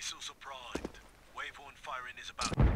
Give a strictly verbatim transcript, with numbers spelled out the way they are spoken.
Missiles are primed. Wave one firing is about...